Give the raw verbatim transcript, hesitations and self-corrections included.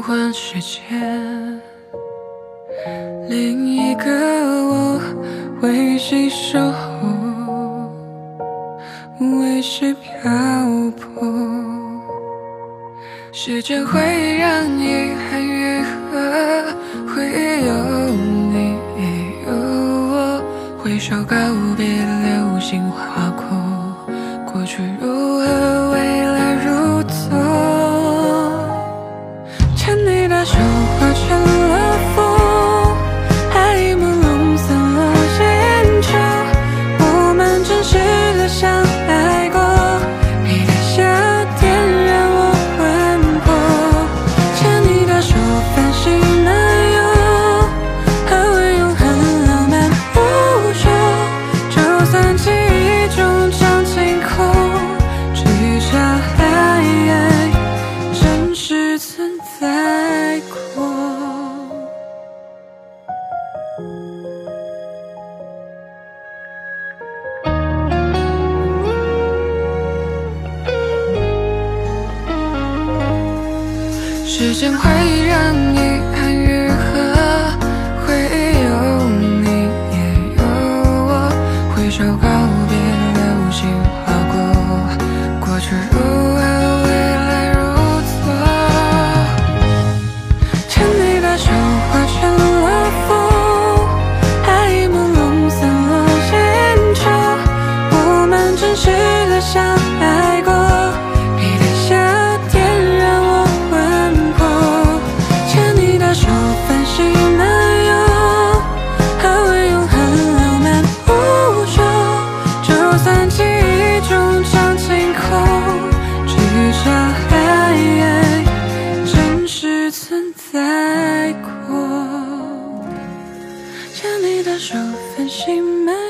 换时间，另一个我为谁守候，为谁漂泊。时间会让遗憾愈合，会有你也有我，挥手告别流星划过，过去如何，未来如昨。牵你的手化成了风，爱已朦胧散落烟球，我们真实的相爱过，你的夏天让我魂魄。牵你的手繁星漫游，何为永恒浪漫无说，就算记忆中将晴空，至少爱真实存在过。时间会让遗憾愈合，会有你也有我，挥手告别流星划过，过去如何，未来如昨。牵你的手化成了风，爱已朦胧散落烟球，我们真实的相爱过，你的夏天让我魂魄。牵你的手繁星漫游，何为永恒浪漫无说，就算记忆中将晴空，至少爱真实存在过。牵你的手繁星漫